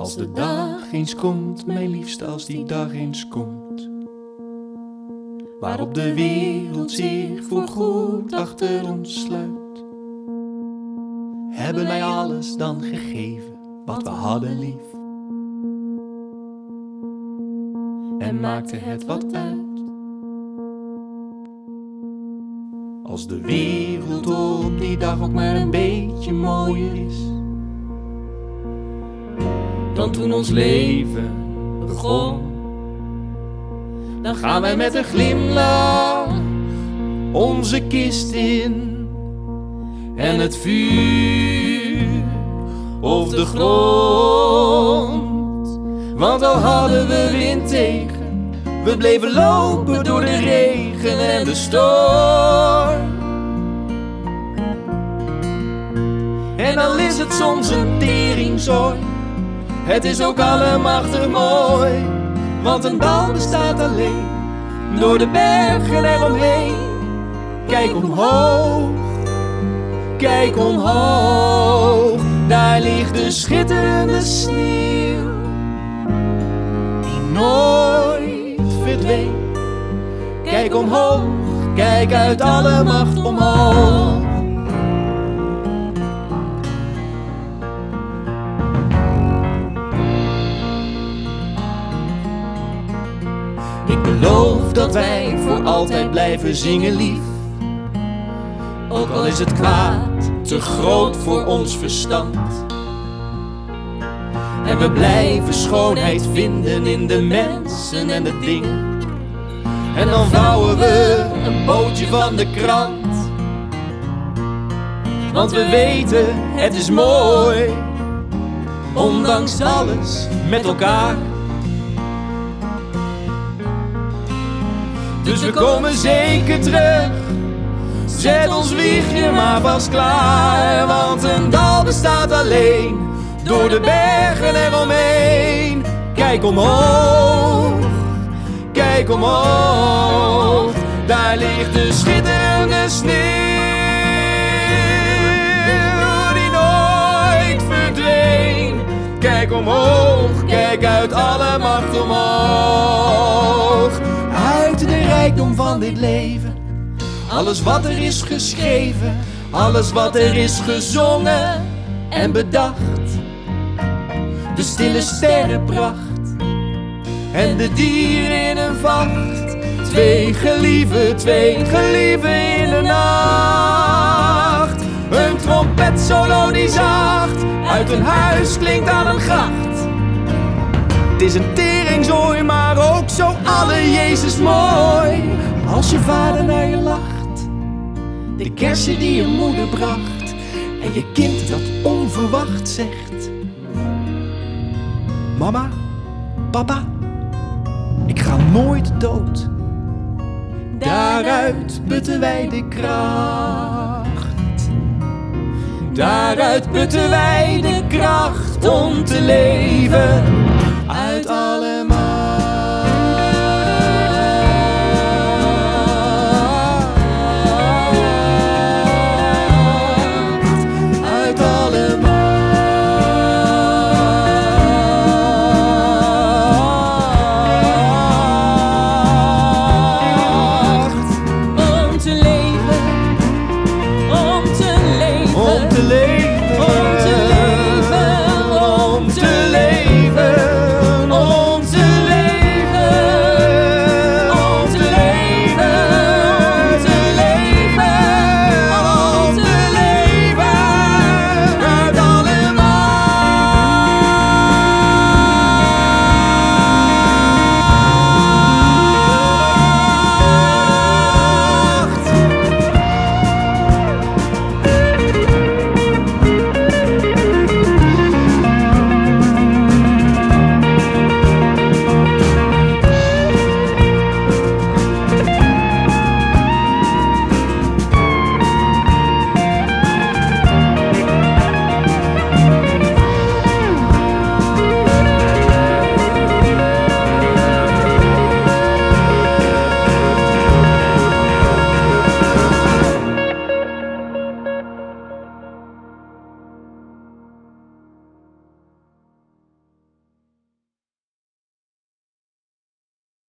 Als de dag eens komt, mijn liefste, als die dag eens komt, waarop de wereld zich voorgoed achter ons sluit, hebben wij alles dan gegeven wat we hadden lief, en maakte het wat uit. Als de wereld op die dag ook maar een beetje mooier is dan toen ons leven begon, dan gaan wij met een glimlach onze kist in, en het vuur of de grond. Want al hadden we wind tegen, we bleven lopen door de regen en de storm. En al is het soms een teringzooi, het is ook allemachtig mooi. Want een dal bestaat alleen door de bergen eromheen. Kijk omhoog, kijk omhoog, daar ligt de schitterende sneeuw die nooit verdween. Kijk omhoog, kijk uit alle macht omhoog. Ik beloof dat wij voor altijd blijven zingen lief, ook al is het kwaad te groot voor ons verstand. En we blijven schoonheid vinden in de mensen en de dingen. En dan vouwen we een bootje van de krant. Want we weten, het is mooi, ondanks alles met elkaar. Dus we komen zeker terug, zet ons wiegje maar vast klaar. Want een dal bestaat alleen door de bergen eromheen. Kijk omhoog, kijk omhoog, daar ligt de schitterende sneeuw die nooit verdween. Kijk omhoog, kijk uit alle macht omhoog. Uit de rijkdom van dit leven, alles wat er is geschreven, alles wat er is gezongen en bedacht. De stille sterrenpracht en de dieren in een vacht. Twee gelieven in de nacht. Een trompet solo die zacht uit een huis klinkt aan een gracht. Het is een teringzooi, maar ook zo alle Jezus mooi. Als je vader naar je lacht, de kersen die je moeder bracht, en je kind dat onverwacht zegt: mama, papa, ik ga nooit dood. Daaruit putten wij de kracht. Daaruit putten wij de kracht om te leven. Uit alle